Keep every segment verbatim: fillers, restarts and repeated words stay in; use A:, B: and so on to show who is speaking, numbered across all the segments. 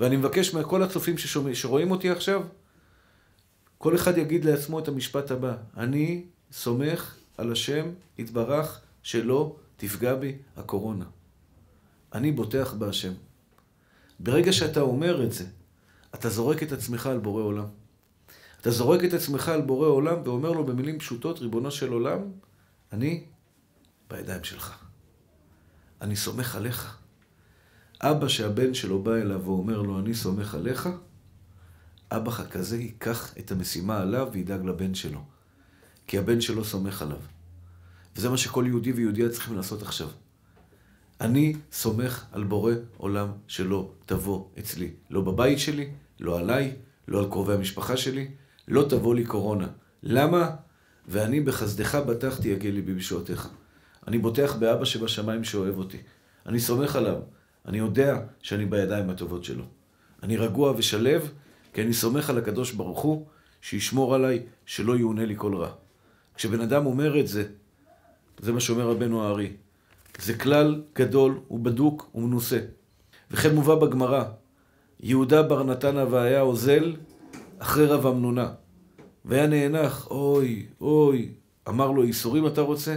A: ואני מבקש מכל הצופים ששומע, שרואים אותי עכשיו, כל אחד יגיד לעצמו את המשפט הבא: אני סומך על השם יתברך שלא תפגע בי הקורונה. אני בוטח בהשם. ברגע שאתה אומר את זה, אתה זורק את עצמך על בורא עולם. אתה זורק את עצמך על בורא עולם ואומר לו במילים פשוטות: ריבונו של עולם, אני בידיים שלך. אני סומך עליך. אבא שהבן שלו בא אליו ואומר לו אני סומך עליך, אבא כזה ייקח את המשימה עליו וידאג לבן שלו. כי הבן שלו סומך עליו. וזה מה שכל יהודי ויהודייה צריכים לעשות עכשיו. אני סומך על בורא עולם שלא תבוא אצלי. לא בבית שלי, לא עליי, לא על קרובי המשפחה שלי, לא תבוא לי קורונה. למה? ואני בחסדך בטחתי יגיע לי בישועתך. אני בוטח באבא שבשמיים שאוהב אותי. אני סומך עליו. אני יודע שאני בידיים הטובות שלו. אני רגוע ושלב, כי אני סומך על הקדוש ברוך הוא, שישמור עליי, שלא יעונה לי כל רע. כשבן אדם אומר את זה, זה מה שאומר רבנו הארי. זה כלל גדול ובדוק ומנוסה. וכן מובא בגמרא, יהודה בר נתנא והיה אוזל אחרי רב אמנונה. והיה נאנח, אוי, אוי, אמר לו, איסורים אתה רוצה?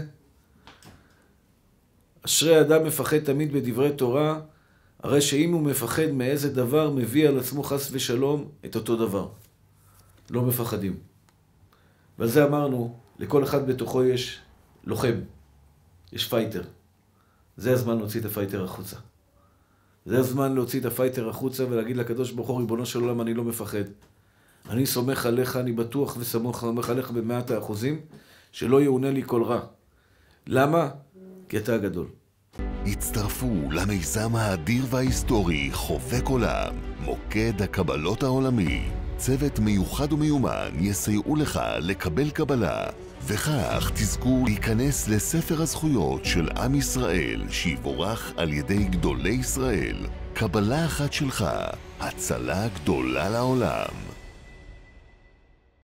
A: אשרי אדם מפחד תמיד בדברי תורה, הרי שאם הוא מפחד מאיזה דבר, מביא על עצמו חס ושלום את אותו דבר. לא מפחדים. ועל זה אמרנו, לכל אחד בתוכו יש לוחם, יש פייטר. זה הזמן להוציא את הפייטר החוצה. זה הזמן להוציא את הפייטר החוצה ולהגיד לקדוש ברוך הוא, ריבונו של עולם, אני לא מפחד. אני סומך עליך, אני בטוח וסומך עליך במאת האחוזים, שלא יעונה לי כל רע. למה? כי אתה הגדול.
B: הצטרפו למיזם האדיר וההיסטורי חובק עולם, מוקד הקבלות העולמי. צוות מיוחד ומיומן יסייעו לך לקבל קבלה, וכך תזכו להיכנס לספר הזכויות של עם ישראל שיבורך על ידי גדולי ישראל. קבלה אחת שלך, הצלה גדולה לעולם.